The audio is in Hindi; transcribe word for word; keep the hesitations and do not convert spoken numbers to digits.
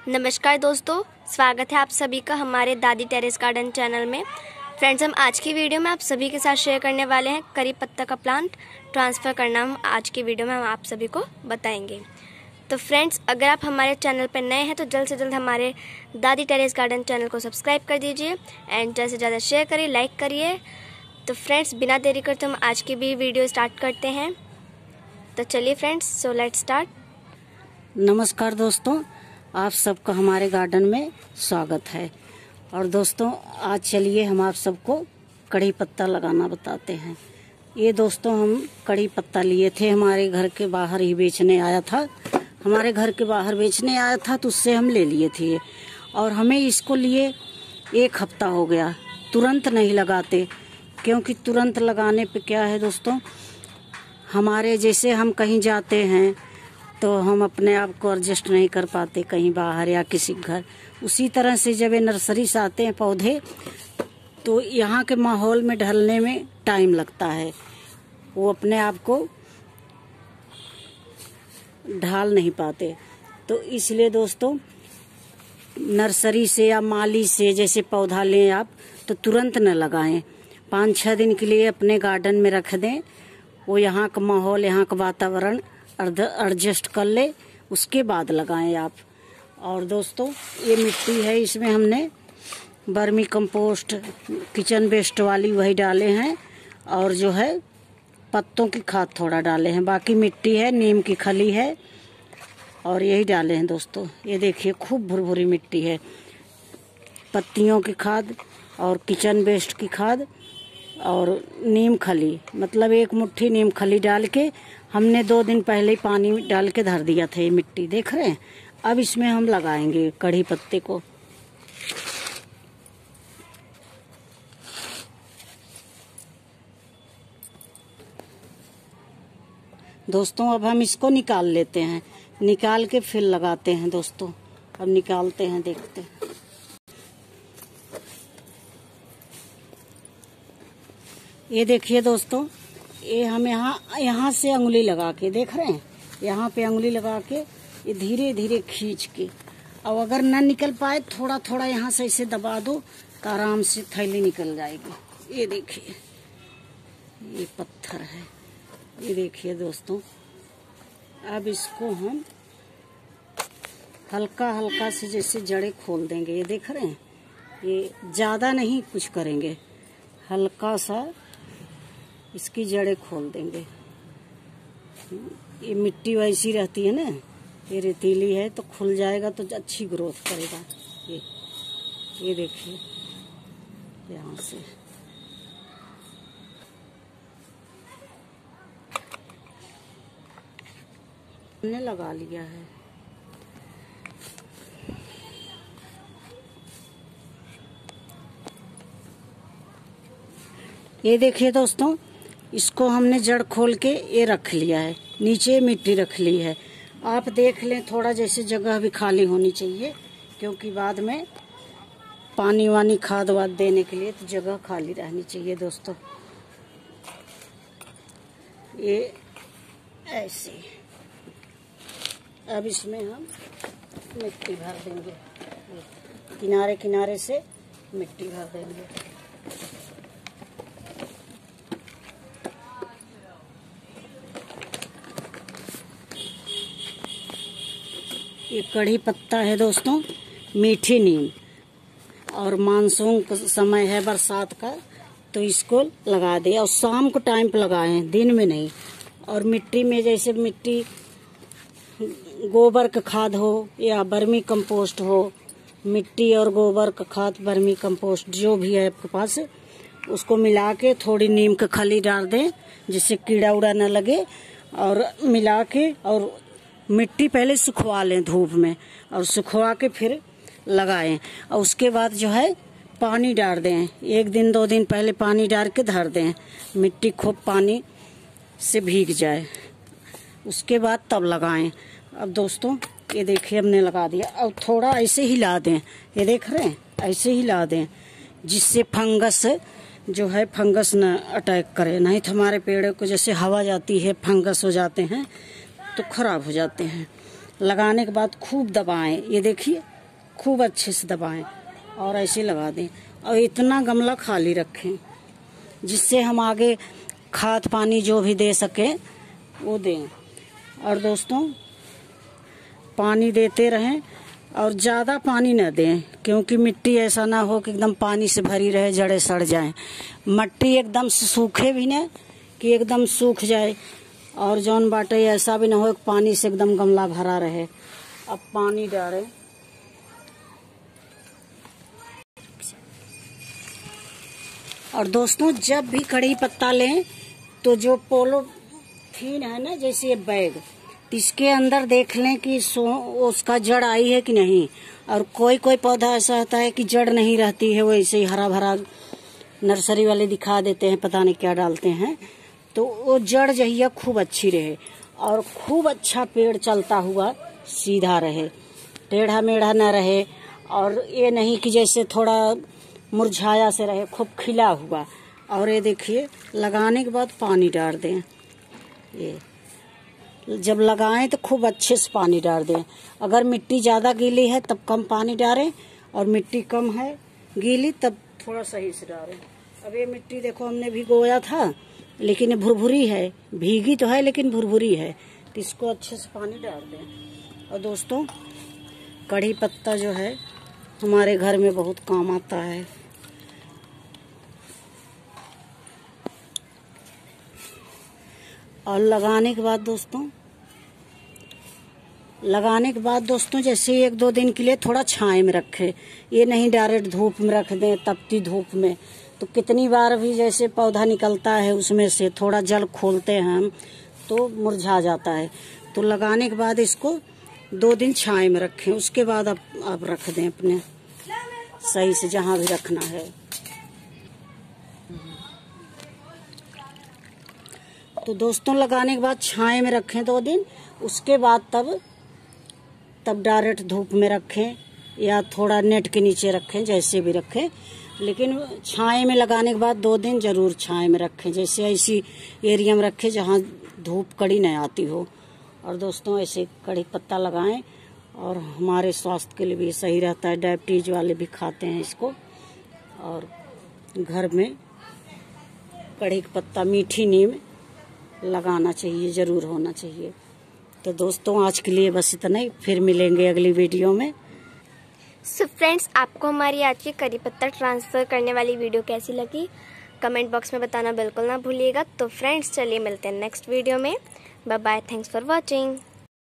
नमस्कार दोस्तों, स्वागत है आप सभी का हमारे दादी टेरेस गार्डन चैनल में। फ्रेंड्स, हम आज की वीडियो में आप सभी के साथ शेयर करने वाले हैं करी पत्ता का प्लांट ट्रांसफ़र करना। हम आज की वीडियो में हम आप सभी को बताएंगे। तो फ्रेंड्स, अगर आप हमारे चैनल पर नए हैं तो जल्द से जल्द हमारे दादी टेरेस गार्डन चैनल को सब्सक्राइब कर दीजिए एंड ज़्यादा से ज़्यादा शेयर करिए, लाइक करिए। तो फ्रेंड्स, बिना देरी करते हम आज की भी वीडियो स्टार्ट करते हैं। तो चलिए फ्रेंड्स, सो लेट्स स्टार्ट। नमस्कार दोस्तों, आप सबका हमारे गार्डन में स्वागत है। और दोस्तों, आज चलिए हम आप सबको कड़ी पत्ता लगाना बताते हैं। ये दोस्तों, हम कड़ी पत्ता लिए थे, हमारे घर के बाहर ही बेचने आया था हमारे घर के बाहर बेचने आया था तो उससे हम ले लिए थे। और हमें इसको लिए एक हफ्ता हो गया। तुरंत नहीं लगाते, क्योंकि तुरंत लगाने पे क्या है दोस्तों, हमारे जैसे हम कहीं जाते हैं तो हम अपने आप को एडजस्ट नहीं कर पाते कहीं बाहर या किसी घर। उसी तरह से जब ये नर्सरी से आते हैं पौधे, तो यहाँ के माहौल में ढलने में टाइम लगता है, वो अपने आप को ढाल नहीं पाते। तो इसलिए दोस्तों, नर्सरी से या माली से जैसे पौधा लें आप तो तुरंत न लगाएं। पाँच छः दिन के लिए अपने गार्डन में रख दें, वो यहाँ का माहौल, यहाँ का वातावरण एडजस्ट कर ले, उसके बाद लगाएं आप। और दोस्तों, ये मिट्टी है, इसमें हमने बर्मी कंपोस्ट किचन वेस्ट वाली वही डाले हैं, और जो है पत्तों की खाद थोड़ा डाले हैं। बाकी मिट्टी है, नीम की खली है, और यही डाले हैं दोस्तों। ये देखिए, खूब भुरभुरी मिट्टी है। पत्तियों की खाद और किचन वेस्ट की खाद और नीम खली, मतलब एक मुट्ठी नीम खली डाल के हमने दो दिन पहले ही पानी डाल के धर दिया था। ये मिट्टी देख रहे हैं। अब इसमें हम लगाएंगे कड़ी पत्ते को। दोस्तों, अब हम इसको निकाल लेते हैं, निकाल के फिर लगाते हैं दोस्तों। अब निकालते हैं, देखते हैं। ये देखिए दोस्तों, ये हम यहाँ यहाँ से अंगुली लगा के, देख रहे हैं, यहाँ पे अंगुली लगा के ये धीरे धीरे खींच के, और अगर न निकल पाए थोड़ा थोड़ा यहाँ से इसे दबा दो तो आराम से थैली निकल जाएगी। ये देखिए, ये पत्थर है। ये देखिए दोस्तों, अब इसको हम हल्का हल्का से जैसे जड़ें खोल देंगे। ये देख रहे हैं, ये ज़्यादा नहीं कुछ करेंगे, हल्का सा इसकी जड़ें खोल देंगे। ये मिट्टी वैसी रहती है ना, ये रेतीली है, तो खुल जाएगा तो अच्छी ग्रोथ करेगा। ये ये देखिए, यहाँ से हमने लगा लिया है। ये देखिए दोस्तों, इसको हमने जड़ खोल के ये रख लिया है, नीचे मिट्टी रख ली है। आप देख लें, थोड़ा जैसे जगह भी खाली होनी चाहिए, क्योंकि बाद में पानी वानी खाद वाद देने के लिए तो जगह खाली रहनी चाहिए दोस्तों। ये ऐसे, अब इसमें हम मिट्टी भर देंगे, किनारे किनारे से मिट्टी भर देंगे। ये कड़ी पत्ता है दोस्तों, मीठी नीम, और मानसून का समय है, बरसात का, तो इसको लगा दे। और शाम को टाइम पे लगाएं, दिन में नहीं। और मिट्टी में जैसे मिट्टी गोबर का खाद हो या बर्मी कंपोस्ट हो, मिट्टी और गोबर का खाद, बर्मी कंपोस्ट जो भी है आपके पास, उसको मिला के थोड़ी नीम का खली डाल दें, जिससे कीड़ा उड़ा न लगे। और मिला के और मिट्टी पहले सुखवा लें धूप में, और सुखवा के फिर लगाएं। और उसके बाद जो है पानी डाल दें, एक दिन दो दिन पहले पानी डाल के धर दें, मिट्टी खूब पानी से भीग जाए, उसके बाद तब लगाएं। अब दोस्तों, ये देखिए, हमने लगा दिया। अब थोड़ा ऐसे हिला दें, ये देख रहे हैं, ऐसे हिला दें, जिससे फंगस जो है फंगस न अटैक करे। नहीं तो हमारे पेड़ को जैसे हवा जाती है, फंगस हो जाते हैं तो खराब हो जाते हैं। लगाने के बाद खूब दबाएं। ये देखिए खूब अच्छे से दबाएं और ऐसे लगा दें। और इतना गमला खाली रखें जिससे हम आगे खाद पानी जो भी दे सके वो दें। और दोस्तों पानी देते रहें और ज़्यादा पानी न दें, क्योंकि मिट्टी ऐसा ना हो कि एकदम पानी से भरी रहे, जड़ें सड़ जाएं। मिट्टी एकदम सूखे भी न कि एकदम सूख जाए, और जौन बाटे ऐसा भी ना हो कि पानी से एकदम गमला भरा रहे। अब पानी डालें और दोस्तों जब भी कड़ी पत्ता लें तो जो पोलोथीन है ना, जैसे ये बैग, इसके अंदर देख लें कि उसका जड़ आई है कि नहीं। और कोई कोई पौधा ऐसा होता है कि जड़ नहीं रहती है, वो ऐसे ही हरा भरा नर्सरी वाले दिखा देते हैं, पता नहीं क्या डालते हैं। तो वो जड़ जहिया खूब अच्छी रहे और खूब अच्छा पेड़ चलता हुआ सीधा रहे, टेढ़ा मेढ़ा न रहे। और ये नहीं कि जैसे थोड़ा मुरझाया से रहे, खूब खिला हुआ। और ये देखिए लगाने के बाद पानी डाल दें। ये जब लगाएं तो खूब अच्छे से पानी डाल दें। अगर मिट्टी ज़्यादा गीली है तब कम पानी डालें, और मिट्टी कम है गीली तब थोड़ा सही से डालें। अब ये मिट्टी देखो हमने भिगोया था, लेकिन ये भुरभुरी है, भीगी तो है लेकिन भुरभुरी है, तो इसको अच्छे से पानी डाल दें। और दोस्तों कड़ी पत्ता जो है हमारे घर में बहुत काम आता है। और लगाने के बाद दोस्तों लगाने के बाद दोस्तों जैसे एक दो दिन के लिए थोड़ा छाए में रखें। ये नहीं डायरेक्ट धूप में रख दें, तपती धूप में। तो कितनी बार भी जैसे पौधा निकलता है उसमें से थोड़ा जल खोलते हैं हम तो मुरझा जाता है। तो लगाने के बाद इसको दो दिन छाए में रखें, उसके बाद आप, आप रख दें अपने सही से जहाँ भी रखना है। तो दोस्तों लगाने के बाद छाए में रखें दो दिन, उसके बाद तब तब डायरेक्ट धूप में रखें या थोड़ा नेट के नीचे रखें, जैसे भी रखें। लेकिन छाए में लगाने के बाद दो दिन जरूर छाए में रखें, जैसे ऐसी एरिया में रखें जहाँ धूप कड़ी नहीं आती हो। और दोस्तों ऐसे कड़ी पत्ता लगाएं और हमारे स्वास्थ्य के लिए भी सही रहता है। डायबिटीज वाले भी खाते हैं इसको। और घर में कड़ी पत्ता, मीठी नीम लगाना चाहिए, जरूर होना चाहिए। तो दोस्तों आज के लिए बस इतना ही, फिर मिलेंगे अगली वीडियो में। सो so फ्रेंड्स, आपको हमारी आज की करी पत्ता ट्रांसफ़र करने वाली वीडियो कैसी लगी कमेंट बॉक्स में बताना बिल्कुल ना भूलिएगा। तो फ्रेंड्स चलिए मिलते हैं नेक्स्ट वीडियो में। Bye bye, thanks for watching.